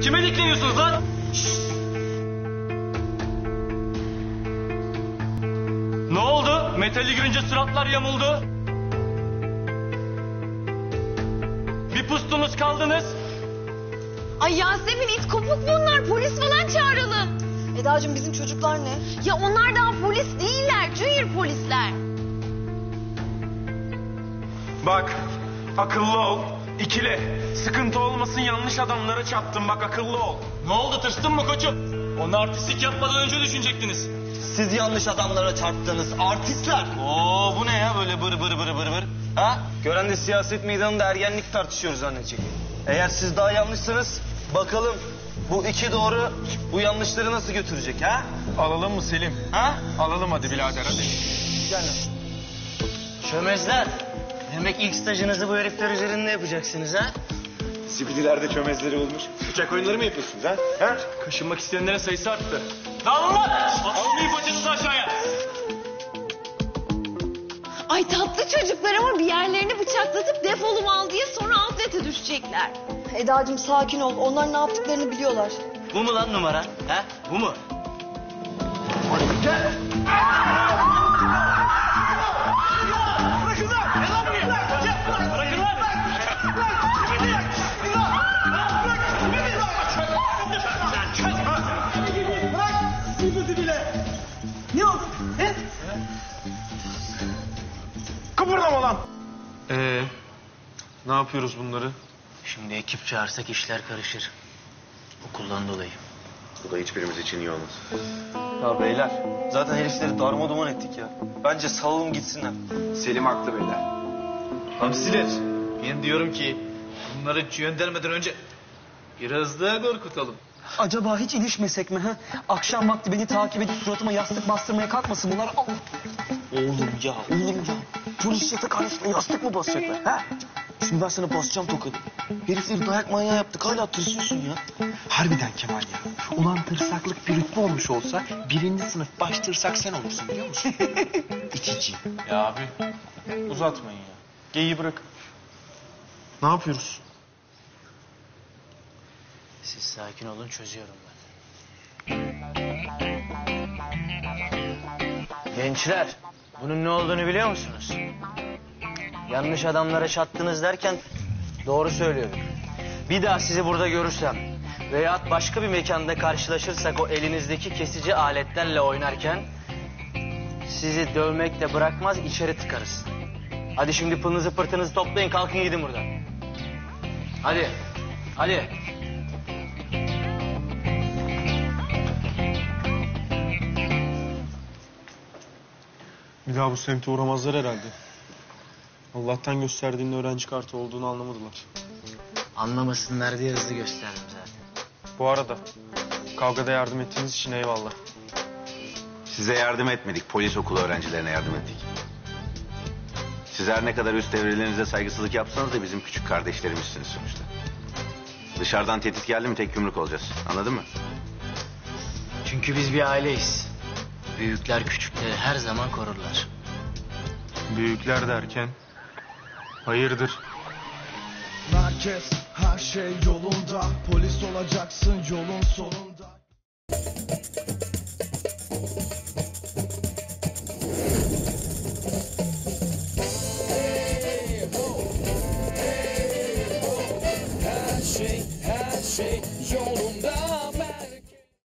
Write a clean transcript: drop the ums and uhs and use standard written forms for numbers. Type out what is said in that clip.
Kime dikleniyorsunuz lan? Ne oldu? Metali görünce suratlar yamuldu. Bir pustunuz kaldınız. Ay Yasemin, it kopuk bunlar. Polis falan çağıralım. Edacığım bizim çocuklar ne? Ya onlar daha polis değiller. Junior polisler. Bak, akıllı ol, ikile. Sıkıntı olmasın, yanlış adamlara çattın, bak akıllı ol. Ne oldu, tırstın mı koçum? Onu artistlik yapmadan önce düşünecektiniz. Siz yanlış adamlara çarptınız artistler. Oo bu ne ya böyle bır bır bır bır bır. Ha? Gören de siyaset meydanında ergenlik tartışıyoruz zannedecek. Eğer siz daha yanlışsanız bakalım bu iki doğru bu yanlışları nasıl götürecek ha? Alalım mı Selim? Ha? Alalım hadi birader, hadi. Gel. Çömezler. Demek ilk stajınızı bu herifler üzerinde yapacaksınız ha? Zibidilerde çömezleri olmuş. Bıçak oyunları mı yapıyorsunuz ha? Ha? Kaşınmak isteyenlerin sayısı arttı. Dağılın lan! Almayın paçanızı aşağıya. Ay tatlı çocuklar ama bir yerlerini bıçaklatıp defolum al diye sonra atlete düşecekler. Edacığım sakin ol. Onlar ne yaptıklarını biliyorlar. Bu mu lan numara? Ha? Bu mu? Kıpırdama lan! Ne yapıyoruz bunları? Şimdi ekip çağırsak işler karışır. Okuldan dolayı. Bu da hiçbirimiz için iyi olmaz. Ya beyler zaten herifleri darmaduman ettik ya. Bence salalım gitsinler. Selim haklı beyler. Hamsiler, ben diyorum ki bunları göndermeden önce biraz daha korkutalım. Acaba hiç ilişmesek mi ha? Akşam vakti beni takip edip suratıma yastık bastırmaya kalkmasın bunlar. Oğlum ya. Polis şefe karşısında yastık mı basacaklar ha? Şimdi ben sana basacağım tokadı. Herifleri dayak manyağı yaptık hala tırsıyorsun ya. Harbiden Kemal ya. Ulan tırsaklık bir rütbe olmuş olsa 1. sınıf baş tırsak sen olursun biliyor musun? İtici. Ya abi, uzatmayın ya. Geyiği bırakın. Ne yapıyoruz? Siz sakin olun çözüyorum ben. Gençler bunun ne olduğunu biliyor musunuz? Yanlış adamlara çattınız derken doğru söylüyorum. Bir daha sizi burada görürsem veyahut başka bir mekanda karşılaşırsak o elinizdeki kesici aletlerle oynarken sizi dövmekle bırakmaz içeri tıkarız. Hadi şimdi pılınızı pırtınızı toplayın kalkın gidin buradan. Hadi. Hadi. Bir daha bu semte uğramazlar herhalde. Allah'tan gösterdiğin öğrenci kartı olduğunu anlamadılar. Anlamasınlar diye hızlı gösterdim zaten. Bu arada kavgada yardım ettiğiniz için eyvallah. Size yardım etmedik, polis okulu öğrencilerine yardım ettik. Siz her ne kadar üst devrelerinize saygısızlık yapsanız da bizim küçük kardeşlerimizsiniz sonuçta. Dışarıdan tehdit geldi mi tek yumruk olacağız, anladın mı? Çünkü biz bir aileyiz. Büyükler küçükleri her zaman korurlar. Büyükler derken hayırdır? Merkez her şey yolunda. Polis olacaksın yolun sonunda. Her şey yolunda.